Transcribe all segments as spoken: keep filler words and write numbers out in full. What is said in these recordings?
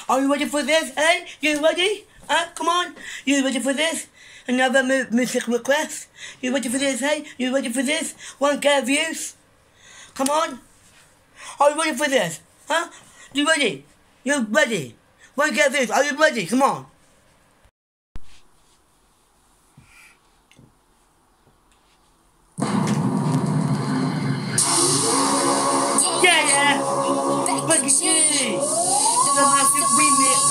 Are you ready for this? Hey, you ready? Huh? Come on. You ready for this? Another mu music request. You ready for this? Hey, you ready for this? one K views. Come on. Are you ready for this? Huh? You ready? You ready? one K views. Are you ready? Come on. Yeah, yeah. Look at you. The massive remix.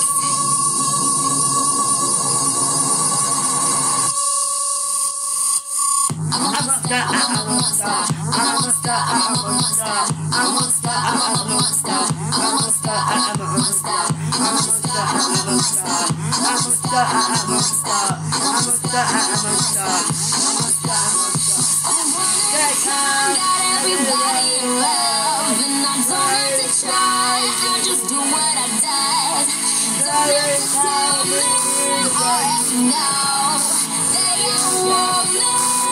I'm a monster, I'm a monster, I'm a monster, I'm a monster, I'm a monster, I'm a monster, I'm a monster, I'm a monster, I'm a monster, I'm a monster, I'm a monster, I'm a monster, I'm a monster, I'm a monster, I'm a monster, I'm a monster. Got everybody in love, and I don't have to try. I just do what I does. Don't have to tell me, already know that you want me.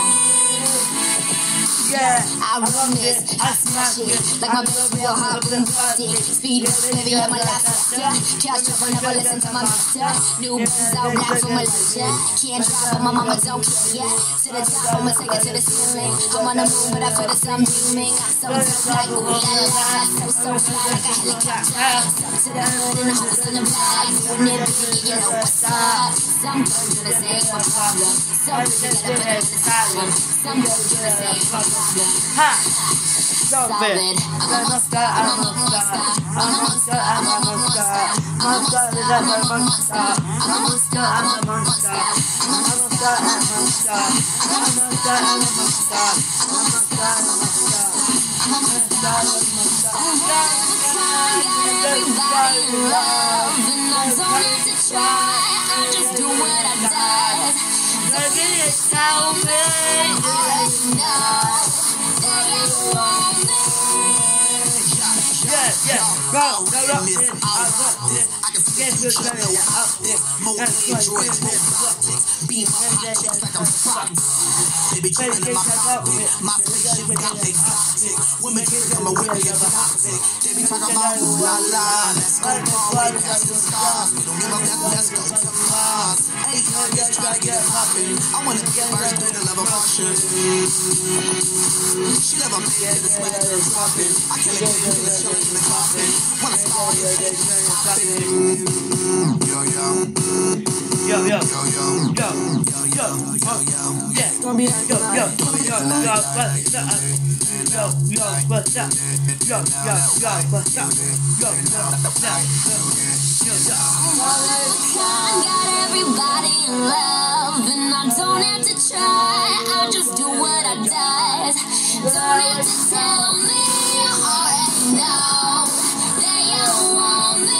Yeah, I run this, I smash it, like my best real hot and plastic. Speed up, baby, I'm a lifester. Cash up, I never listen to my mister. New business out black for my lecture. Can't drive, but my mama don't care, yeah. To the top, I'ma take it to the ceiling. I'm on the moon, but I feel the sun beaming. I'm so dope, like ooh la la. So, so fly, like a helicopter. Step to the hood and the hoes in the back. Doing it big, you know what's up. Some girls do the same, my problem. Some girls get up and it's a problem. Some girls do the same, my problem. Ha! Stop it! I'm a monster, I'm a monster, I'm a monster, I'm a monster, I'm a monster, I'm a monster, I'm a monster, I'm a monster, I'm a monster, I'm a monster, I'm a monster, I'm a monster, I'm a monster, I'm a monster, I'm a monster, I'm a monster. Everybody in love, and I don't have to try. I just do what I does. Look at it, tell me, already know. Yeah, yeah, go, go up this, up this, get good, go up this, that's right, get this, be my object like I'm fucked. Baby, trying to my pocket, my spaceship got exotic. Women kiss on my whip, get toxic. They be talking about ooh la la, let's go far away past the stars. We don't give a fuck, let's go to Mars. Hey, I'm just trying to get it poppin'. I wanna get first, bit of love emotions. She love a man in the sweat and dropping. I can't let you in the show in the coffin. Wanna start it, yo, yo. Yo, yo, yo, yo, yo, yo, yo, yo, yeah, don't be like yo, yo, yo, yo, what's up? Yo, yo, what's up? Yo, yo, yo, what's up? Yo, yo, what's up? Yo, yo. I got everybody in love, and I don't have to try. I just do what I does. Don't have to tell me, I already know that you want me.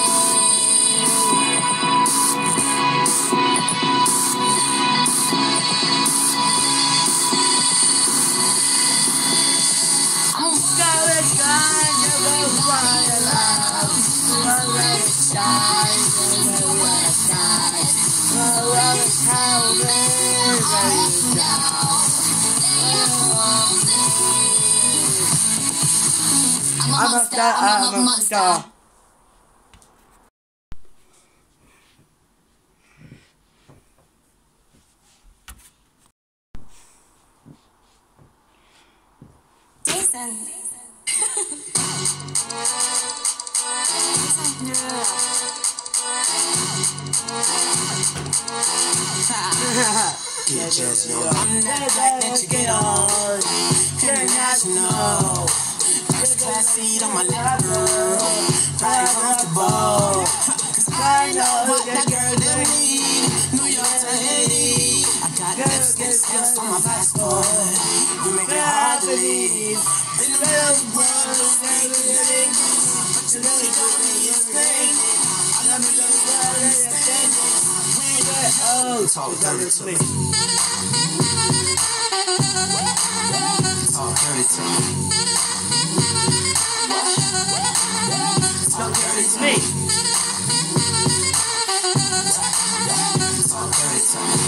I'm gonna try to go find love. I'm gonna try to do what I does. So I'm telling me, I already know that you want me. I'm a monster, I'm a monster. Jason. Get just yo. I'm not a black that you get on. International. First class seat on my lap, girl. Very comfortable. Cause I know what that girl them need. New York to Haiti. I got lipstick skills on my passport. You make it hard to believe. Been the real world is everything. But you really don't need your thing. I love you, love you, understand this. Oh, talk dirty to me. Talk dirty to me. Talk dirty to me. Talk dirty to me.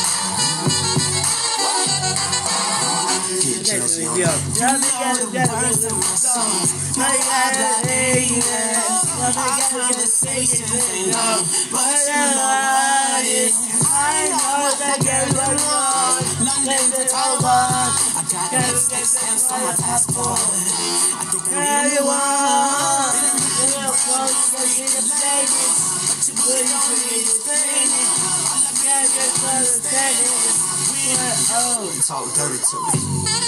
Get Chelsea on. Tell me the words in my songs. I got haters. Our conversations ain't long, but you know what it is. I know that girl don't want London to Taiwan. I got lipstick stamps on my passport. I think I really want. Didn't really want to see the lady, but you really don't need to explain it. All I gotta get to understand is oh, talk dirty to me.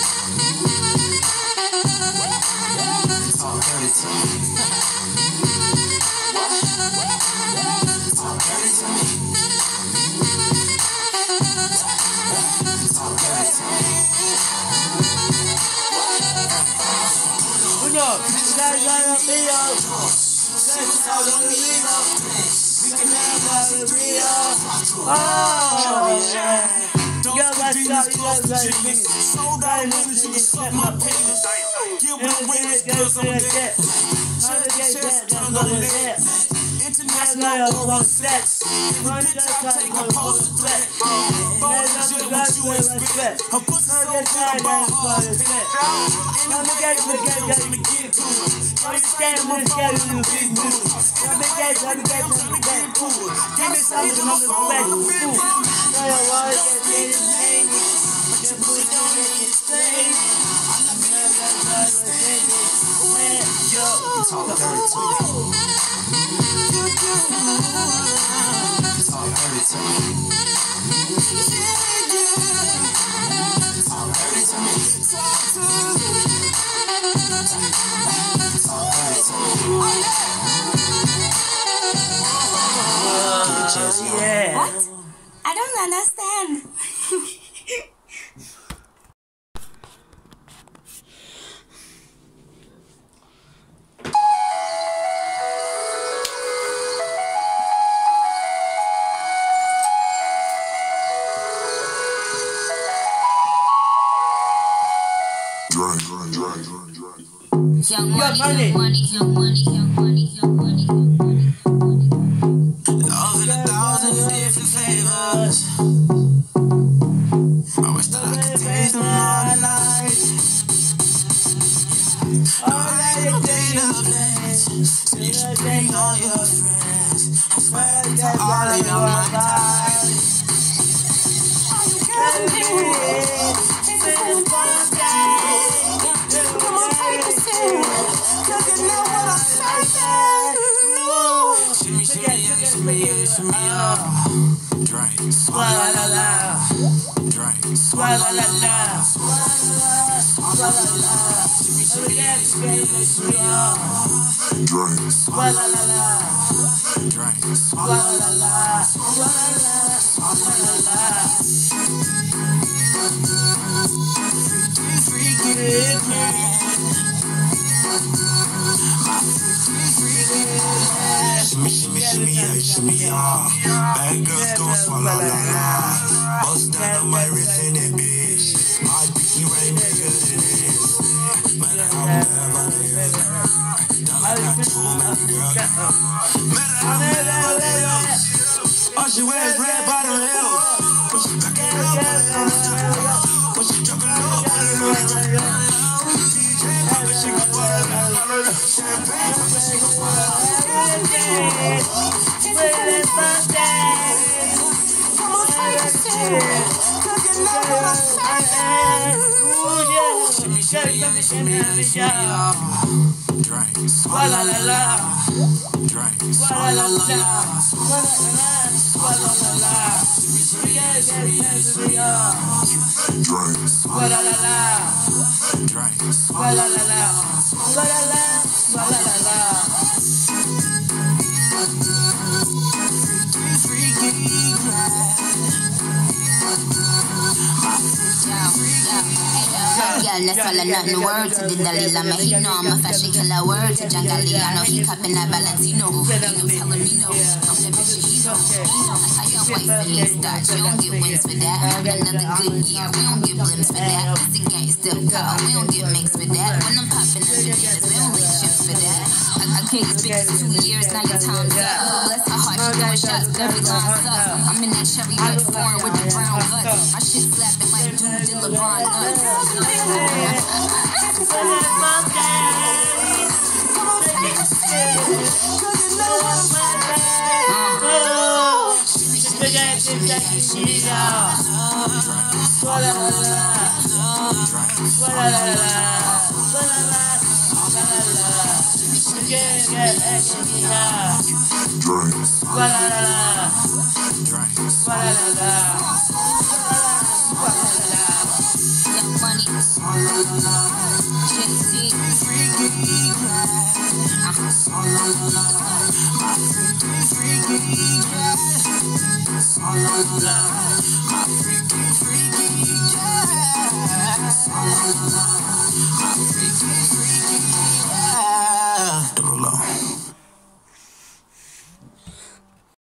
Talk dirty to me. Talk dirty to me. Talk dirty to me. Uno, guys, on the video. Let's talk on the video. We can have a video. Oh, yeah. Don't you got these close to genius. Sold out winners, you can suck my penis. Give my winners, girls on deck. Shut the chest, turn on the leg. International over sex. Every bitch I take, I pose a threat. Bold as shit, what you expect. Her pussy so good, about hard as that. Ain't no nigga in the game trying to get to it. Y'all be standing with this guy with big moves. Y'all be gay, y'all be gay, y'all be gay, cool. Give me something, I'm just back to food. Know your words, get paid and paid. But your booty don't make it stay. I love you, I love you, when you're talk dirty to me. Talk dirty to me. Talk dirty to me. Talk dirty to me. Yeah. What? I don't understand. Young money, young money, young money, young money, young money, young money, young money. Love in a thousand different flavors. I wish that I could taste them all night. Alright, day of bless. So you should bring all your friends. I swear to all of your my guys. Come on, take a sip. Cause you know what I'm saying. No. Shimmy, shimmy, yeah, shimmy, yeah, shimmy, yeah. Drink. Swalla la la. Drink. Swalla la la. Swalla la la. Shimmy, shimmy, yeah, shimmy, yeah, shimmy, yeah. Drink. Swalla la la. Drink. Swalla la la. Swalla la. Swalla la. Freaky, freaky, man. Shimmy, shimmy, shimmy, yeah, shimmy, yeah. Bad girls gon' swallow la la. Bust down on my wrist in it, bitch. My pinky ring bigger than this. Matter how bad I live. Dollar got too many girls. Matter how bad I live. All she wears red bottom heels. When she back it up on the track. When she drop it low on the track. D J Papa, she gon' swallow la. Champagne Papa, she gon' swallow la. Come on, take a sip. Cause you know what I'm saying. Shimmy, shimmy, yeah, shimmy, yeah, shimmy, yeah. Drink. Swalla la la. Drink. Swalla la la. Swalla la la. Shimmy, shimmy, yeah, shimmy, yeah, shimmy, yeah. Drink. Swalla la la. Drink. Swalla la la. Swalla la. Swalla la la. Freaky, yeah, let's swallow nothing. Word to the Dalai Lama. He know I'm a fashion killer. Word to Jangali. I know he cupping that Valentino. Ain't no telling me no. I'm that bitch that he know. He know how your wife and these starch. You don't get wins for that. Another good year. We don't get blimps for that. It's a gangster car. We don't get mixed for that. When I'm popping up bananas, we don't link chips for that. I, I can't speak for two years. Now your time's up. Bless her heart. She doing shots. Every line sucks. I'm in that cherry red foreign with the brown guts. My shit slapping like dude did LeBron nuts. Come on, take a sip. Freaky, freaky, freaky,